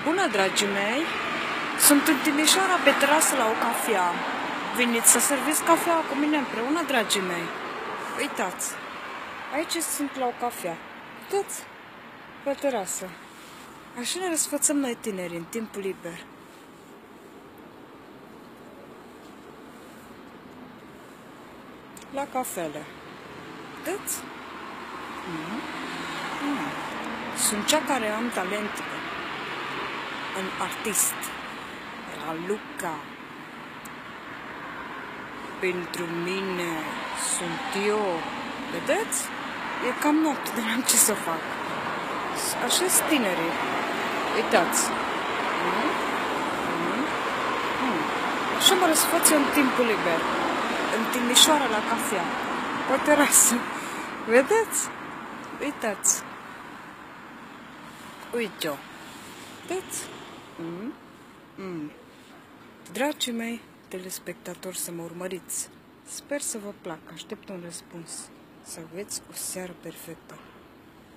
Bună, dragii mei! Sunt în Timișoara pe terasă la o cafea. Veniți să serviți cafea cu mine împreună, dragii mei? Uitați! Aici sunt la o cafea. Uitați! Pe terasă. Așa ne răsfățăm noi tineri în timpul liber. La cafele. Uitați! Sunt cea care am talent în artist. Raluca. Pentru mine sunt eu. Vedeți? E cam noapte, dar n-am ce să fac. Așa sunt tinerii. Uitați. Așa mă răsfăț eu în timpul liber. În Timișoara la cafea. Pe terasă. Vedeți? Uitați. Uite-o. Vedeți? Dragii mei telespectatori, să mă urmăriți. Sper să vă placă. Aștept un răspuns. Să aveți o seară perfectă.